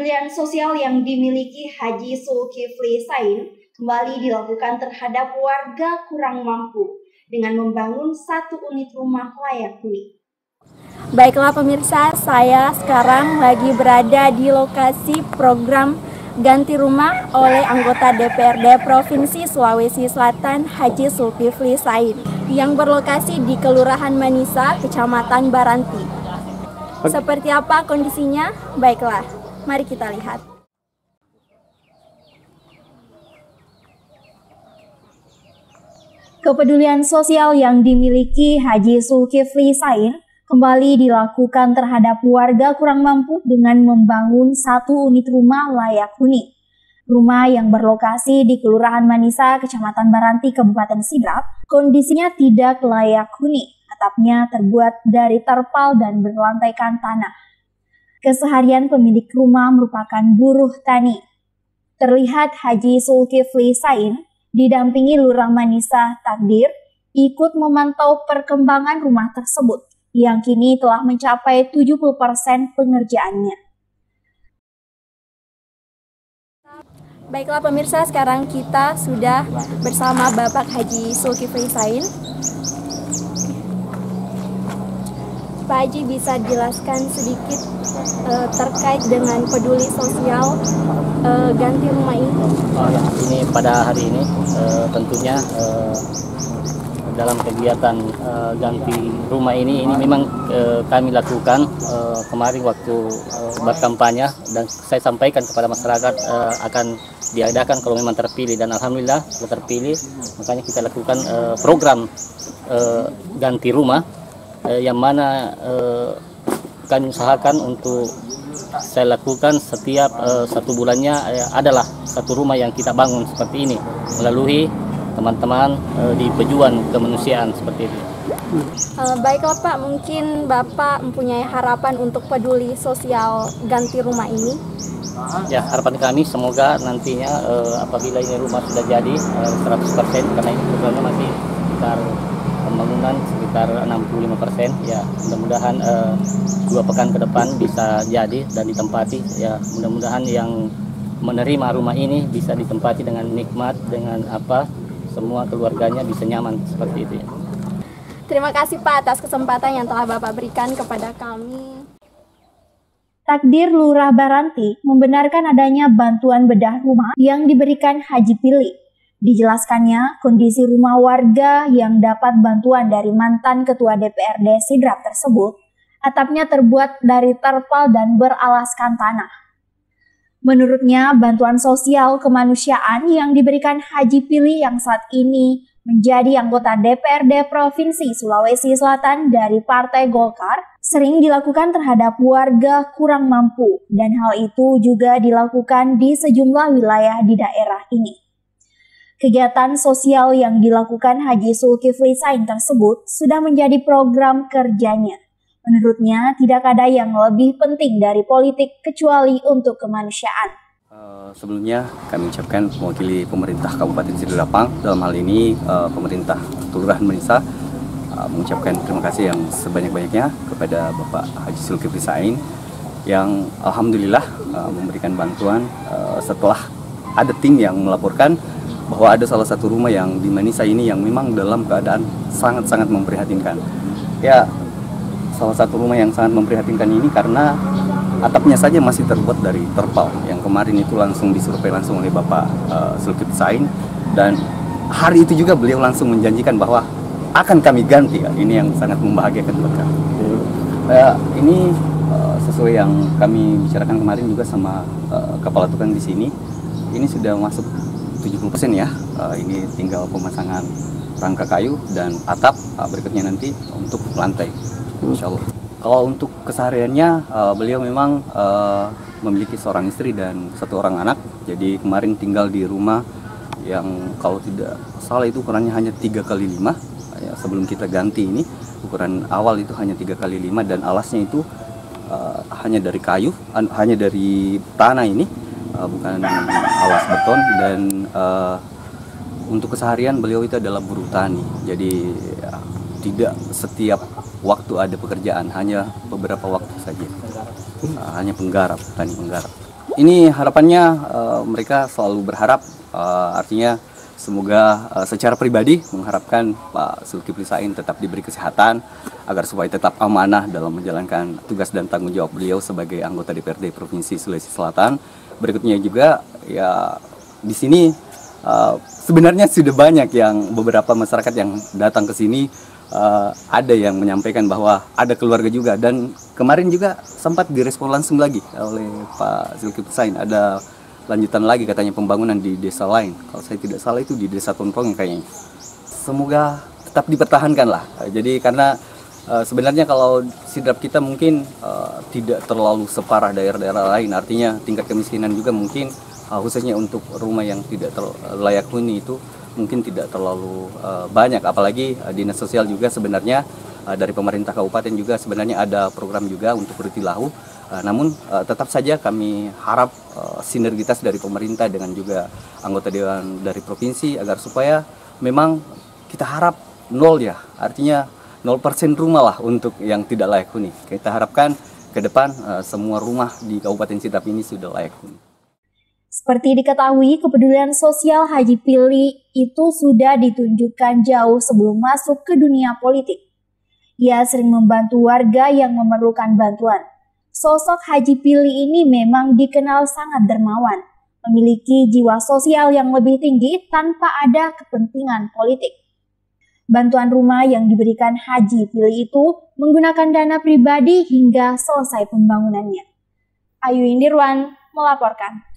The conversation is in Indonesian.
Kepedulian sosial yang dimiliki Haji Zulkifli Sain kembali dilakukan terhadap warga kurang mampu dengan membangun 1 unit rumah layak huni. Baiklah pemirsa, saya sekarang lagi berada di lokasi program ganti rumah oleh anggota DPRD Provinsi Sulawesi Selatan Haji Zulkifli Sain yang berlokasi di Kelurahan Manisa, Kecamatan Baranti. Seperti apa kondisinya? Baiklah, mari kita lihat. Kepedulian sosial yang dimiliki Haji Zulkifli Sain kembali dilakukan terhadap warga kurang mampu dengan membangun 1 unit rumah layak huni. Rumah yang berlokasi di Kelurahan Manisa, Kecamatan Baranti, Kabupaten Sidrap, kondisinya tidak layak huni. Atapnya terbuat dari terpal dan berlantaikan tanah. Keseharian pemilik rumah merupakan buruh tani. Terlihat Haji Zulkifli Sain didampingi Lurah Manisa Takdir ikut memantau perkembangan rumah tersebut yang kini telah mencapai 70% pengerjaannya. Baiklah pemirsa, sekarang kita sudah bersama Bapak Haji Zulkifli Sain. Pak Haji bisa jelaskan sedikit terkait dengan peduli sosial ganti rumah ini? Ini pada hari ini tentunya dalam kegiatan ganti rumah ini memang kami lakukan kemarin waktu berkampanye, dan saya sampaikan kepada masyarakat akan diadakan kalau memang terpilih, dan alhamdulillah terpilih. Makanya kita lakukan program ganti rumah yang mana kami usahakan untuk saya lakukan setiap 1 bulannya adalah 1 rumah yang kita bangun seperti ini melalui teman-teman di pejuang kemanusiaan seperti itu. Baiklah Pak, mungkin Bapak mempunyai harapan untuk peduli sosial ganti rumah ini? Ya, harapan kami semoga nantinya apabila ini rumah sudah jadi 100%, karena ini programnya masih sekitar pembangunan sekitar 65%, ya mudah-mudahan 2 pekan ke depan bisa jadi dan ditempati. Ya mudah-mudahan yang menerima rumah ini bisa ditempati dengan nikmat, dengan semua keluarganya bisa nyaman seperti itu ya. Terima kasih Pak atas kesempatan yang telah Bapak berikan kepada kami. Takdir Lurah Baranti membenarkan adanya bantuan bedah rumah yang diberikan Haji Pilih. Dijelaskannya, kondisi rumah warga yang dapat bantuan dari mantan Ketua DPRD Sidrap tersebut, atapnya terbuat dari terpal dan beralaskan tanah. Menurutnya, bantuan sosial kemanusiaan yang diberikan Haji Pilih yang saat ini menjadi anggota DPRD Provinsi Sulawesi Selatan dari Partai Golkar sering dilakukan terhadap warga kurang mampu, dan hal itu juga dilakukan di sejumlah wilayah di daerah ini. Kegiatan sosial yang dilakukan Haji Zulkifli Sain tersebut sudah menjadi program kerjanya. Menurutnya, tidak ada yang lebih penting dari politik kecuali untuk kemanusiaan. Sebelumnya kami ucapkan mewakili pemerintah Kabupaten Sidrap, dalam hal ini pemerintah Kelurahan Manisa, mengucapkan terima kasih yang sebanyak-banyaknya kepada Bapak Haji Zulkifli Sain yang alhamdulillah memberikan bantuan setelah ada tim yang melaporkan bahwa ada salah satu rumah yang di Manisa ini yang memang dalam keadaan sangat-sangat memprihatinkan. Ya, salah satu rumah yang sangat memprihatinkan ini karena atapnya saja masih terbuat dari terpal, yang kemarin itu langsung disurvei langsung oleh Bapak Zulkifli Sain, dan hari itu juga beliau langsung menjanjikan bahwa akan kami ganti. Ya. Ini yang sangat membahagiakan buat kami. Ini sesuai yang kami bicarakan kemarin juga sama kepala tukang di sini. Ini sudah masuk 70% ya. Ini tinggal pemasangan rangka kayu dan atap, berikutnya nanti untuk lantai, insya Allah. Kalau untuk kesehariannya, beliau memang memiliki seorang istri dan 1 orang anak. Jadi kemarin tinggal di rumah yang kalau tidak salah itu ukurannya hanya 3x5. Ya, sebelum kita ganti ini, ukuran awal itu hanya 3x5 dan alasnya itu hanya dari kayu, hanya dari tanah ini. Bukan alas beton, dan untuk keseharian beliau itu adalah buruh tani. Jadi tidak setiap waktu ada pekerjaan, hanya beberapa waktu saja. Hanya penggarap, tani penggarap. Ini harapannya mereka selalu berharap, artinya semoga secara pribadi mengharapkan Pak Zulkifli Sain tetap diberi kesehatan agar supaya tetap amanah dalam menjalankan tugas dan tanggung jawab beliau sebagai anggota DPRD Provinsi Sulawesi Selatan. Berikutnya juga ya di sini sebenarnya sudah banyak yang beberapa masyarakat yang datang ke sini ada yang menyampaikan bahwa ada keluarga juga, dan kemarin juga sempat direspon langsung lagi oleh Pak Zulkifli Sain, ada lanjutan lagi katanya pembangunan di desa lain. Kalau saya tidak salah itu di desa Tonpong kayaknya. Semoga tetap dipertahankan lah. Jadi karena sebenarnya kalau Sidrap kita mungkin tidak terlalu separah daerah-daerah lain, artinya tingkat kemiskinan juga mungkin khususnya untuk rumah yang tidak layak huni itu mungkin tidak terlalu banyak, apalagi dinas sosial juga sebenarnya dari pemerintah kabupaten juga sebenarnya ada program juga untuk Rutilahu. Namun tetap saja kami harap sinergitas dari pemerintah dengan juga anggota dewan dari provinsi agar supaya memang kita harap nol ya, artinya 0% rumah lah untuk yang tidak layak huni. Kita harapkan ke depan semua rumah di Kabupaten Sidrap ini sudah layak huni. Seperti diketahui, kepedulian sosial Haji Pilih itu sudah ditunjukkan jauh sebelum masuk ke dunia politik. Ia sering membantu warga yang memerlukan bantuan. Sosok Haji Pilih ini memang dikenal sangat dermawan, memiliki jiwa sosial yang lebih tinggi tanpa ada kepentingan politik. Bantuan rumah yang diberikan Haji Pilih itu menggunakan dana pribadi hingga selesai pembangunannya. Ayu Indirwan melaporkan.